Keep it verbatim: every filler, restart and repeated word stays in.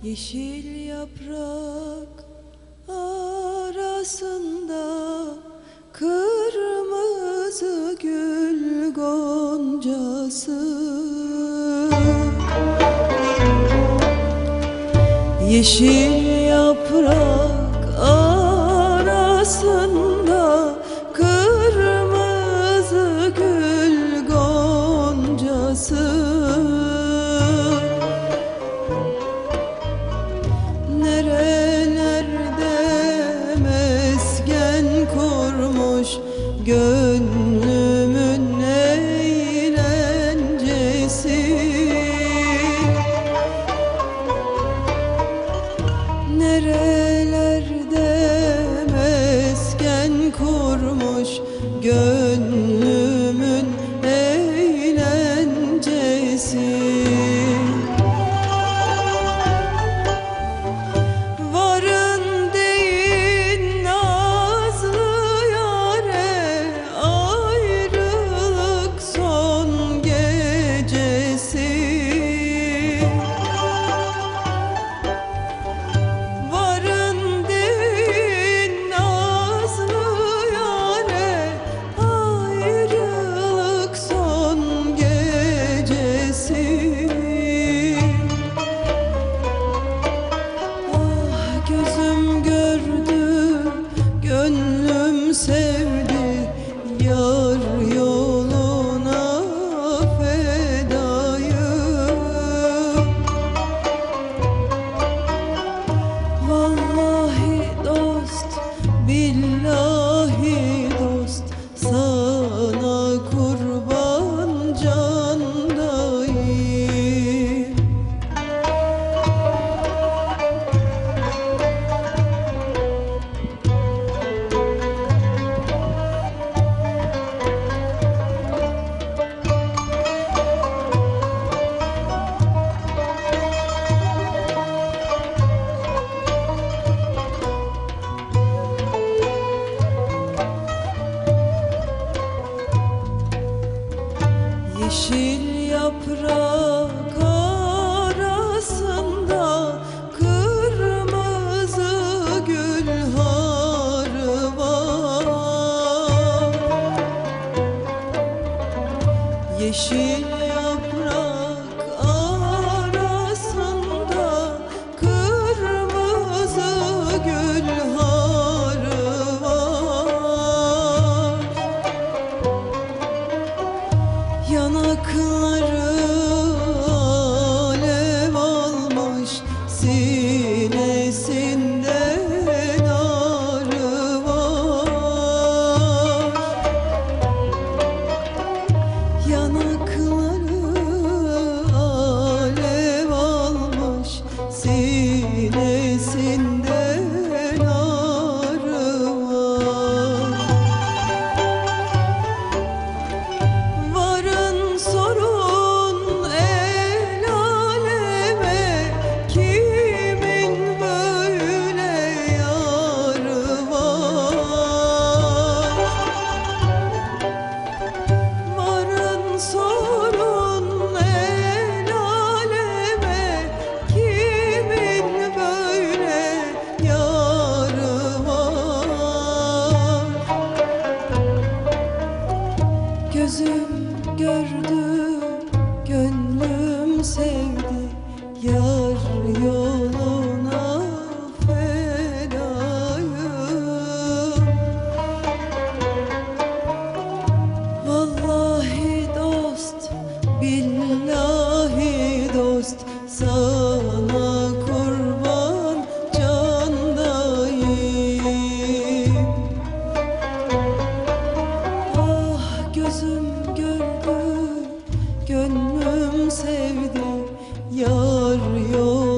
Yeşil yaprak arasında kırmızı gül goncası. Yeşil yaprak arasında kırmızı gül goncası. Nerelerde mesken kurmuş gönlümün eğlencesi. Nerelerde mesken kurmuş gönlümün eğlencesi. Varın deyin nazlı yâre, ayrılık son gecesi. Varın deyin nazlı yâre, ayrılık son gecesi. Ah, gözüm gördü, gönlüm sevdi, yar yoluna fedayım. Vallahi dost, billahi dost, sana kurban candayım. Yeşil yaprak arasında kırmızı gül harı var. Yeşil yaprak arasında kırmızı gül harı var. Yanakları alev almış, sinesinde narı var. Yanakları alev almış, sinesinde narı var. Varın sorun el aleme, kimin böyle yarı var. Varın sorun el aleme, kimin böyle yarı var. Gözüm gördü, gönlüm sevdi, yar yoluna fedayım. Vallahi dost, billahi dost, sana kurban candayım. Ah, gözüm gördü, gönlüm sevdi, yar yol